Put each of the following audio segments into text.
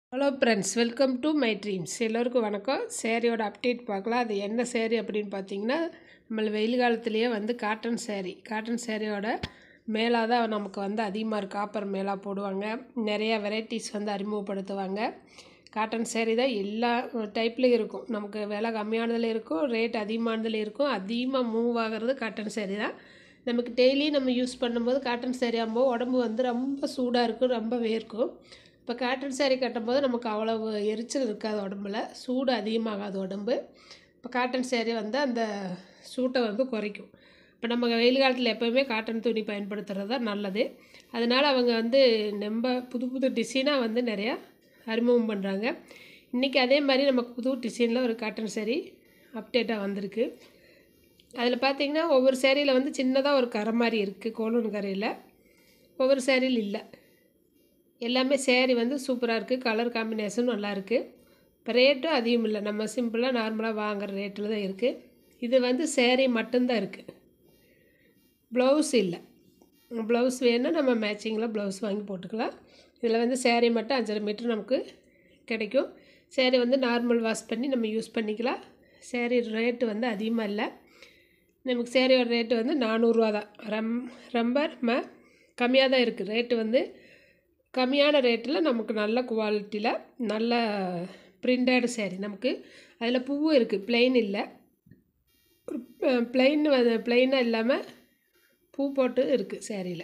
Hello friends, welcome to my dreams. எல்லோருக்கும் வணக்கம். சேரீயோட update பார்க்கலாம். அது என்ன சேரீ அப்படின்னு பார்த்தீங்கன்னா, நம்ம வெயில் காலத்துலேயே காட்டன் சேரீயோட மேலா தான் நமக்கு அதிகமாக இருக்குது. காப்பர் மேலா போடுவாங்க. நிறையா வெரைட்டிஸ் அறிமுகப்படுத்துவாங்க. காட்டன் சேரீ தான் எல்லா டைப்லேயும் இருக்கும். நமக்கு விலை கம்மியானதில் இருக்கும், ரேட் அதிகமானதில் இருக்கும். அதிகமாக மூவ் ஆகிறது காட்டன் சேரீ தான். நமக்கு டெய்லி நம்ம யூஸ் பண்ணும்போது காட்டன் சேரீ ஆகும்போது உடம்பு ரொம்ப சூடாக இருக்கும், ரொம்ப வேர்க்கும். இப்போ காட்டன் சேரீ கட்டும்போது நமக்கு அவ்வளவு எரிச்சல் இருக்காது, உடம்புல சூடு அதிகமாகாது உடம்பு. இப்போ காட்டன் சேரீ அந்த சூட்டை குறைக்கும். இப்போ நம்ம வெயில் காலத்தில் எப்போவுமே காட்டன் துணி பயன்படுத்துகிறது தான் நல்லது. அதனால் அவங்க நம்ம புது புது டிசைனாக நிறையா அறிமுகம் பண்ணுறாங்க. இன்றைக்கி அதே மாதிரி நமக்கு புது டிசைனில் ஒரு காட்டன் சேரீ அப்டேட்டாக வந்திருக்கு. அதில் பார்த்திங்கன்னா ஒவ்வொரு சேரீயில் சின்னதாக ஒரு கரை மாதிரி இருக்குது, கோலூன் கரையில். ஒவ்வொரு சேரீயில் இல்லை. எல்லாமே சேரீ சூப்பராக இருக்குது. கலர் காம்பினேஷனும் நல்லாயிருக்கு. இப்போ ரேட்டும் அதிகம் இல்லை, நம்ம சிம்பிளாக நார்மலாக வாங்குகிற ரேட்டில் தான் இருக்குது. இது சேரீ மட்டும்தான் இருக்குது, ப்ளவுஸ் இல்லை. ப்ளவுஸ் வேணும்னா நம்ம மேட்சிங்கில் ப்ளவுஸ் வாங்கி போட்டுக்கலாம். இதில் சேரீ மட்டும் 5.5 மீட்டர் நமக்கு கிடைக்கும். சேரீ நார்மல் வாஷ் பண்ணி நம்ம யூஸ் பண்ணிக்கலாம். சேரீ ரேட்டு அதிகமாக இல்லை. நமக்கு சேரீயோட ரேட்டு 400 ரூபா தான். ரொம்ப நம்ம கம்மியாக தான் இருக்குது ரேட்டு. கம்மியான ரேட்டில் நமக்கு நல்ல குவாலிட்டியில் நல்ல பிரிண்டட் சேரீ. நமக்கு அதில் பூவும் இருக்குது, பிளெயின் இல்லை. ஒரு பிளெயினாக இல்லாமல் பூ போட்டு இருக்குது சேரீயில்.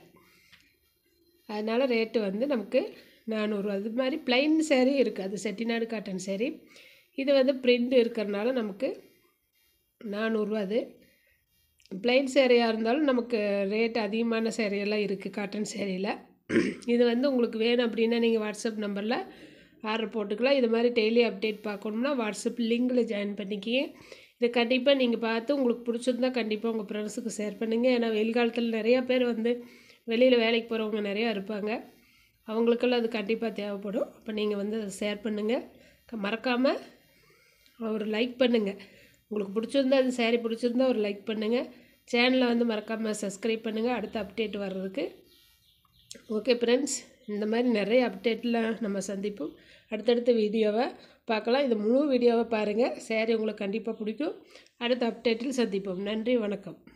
அதனால் ரேட்டு நமக்கு 400 ரூபா. அது மாதிரி பிளெயின் சேரீ இருக்குது, அது செட்டிநாடு காட்டன் சேரீ. இது பிரிண்ட் இருக்கிறனால நமக்கு 400 ரூபா. அது பிளெயின் சேரீயாக இருந்தாலும் நமக்கு ரேட் அதிகமான சேரீயெல்லாம் இருக்குது காட்டன் சேரீயில். இது உங்களுக்கு வேணும் அப்படின்னா நீங்கள் வாட்ஸ்அப் நம்பரில் ஆர்டர் போட்டுக்கலாம். இது மாதிரி டெய்லி அப்டேட் பார்க்கணும்னா வாட்ஸ்அப் லிங்கில் ஜாயின் பண்ணிக்கிங்க. இதை கண்டிப்பாக நீங்கள் பார்த்து உங்களுக்கு பிடிச்சிருந்தா கண்டிப்பாக உங்கள் ஃப்ரெண்ட்ஸுக்கு ஷேர் பண்ணுங்கள். ஏன்னா வெயில் காலத்தில் நிறையா பேர் வெளியில் வேலைக்கு போகிறவங்க நிறையா இருப்பாங்க. அவங்களுக்கெல்லாம் அது கண்டிப்பாக தேவைப்படும். அப்போ நீங்கள் அதை ஷேர் பண்ணுங்கள். மறக்காமல் ஒரு லைக் பண்ணுங்கள். உங்களுக்கு பிடிச்சிருந்தா அது சேரீ பிடிச்சிருந்தா ஒரு லைக் பண்ணுங்கள். சேனலை மறக்காமல் சப்ஸ்கிரைப் பண்ணுங்கள், அடுத்த அப்டேட் வர்றதுக்கு. ஓகே ஃப்ரெண்ட்ஸ், இந்த மாதிரி நிறைய அப்டேட்டில் நம்ம சந்திப்போம். அடுத்தடுத்த வீடியோவை பார்க்கலாம். இது முழு வீடியோவை பாருங்கள். சேரீ உங்களுக்கு கண்டிப்பாக பிடிக்கும். அடுத்த அப்டேட்டில் சந்திப்போம். நன்றி, வணக்கம்.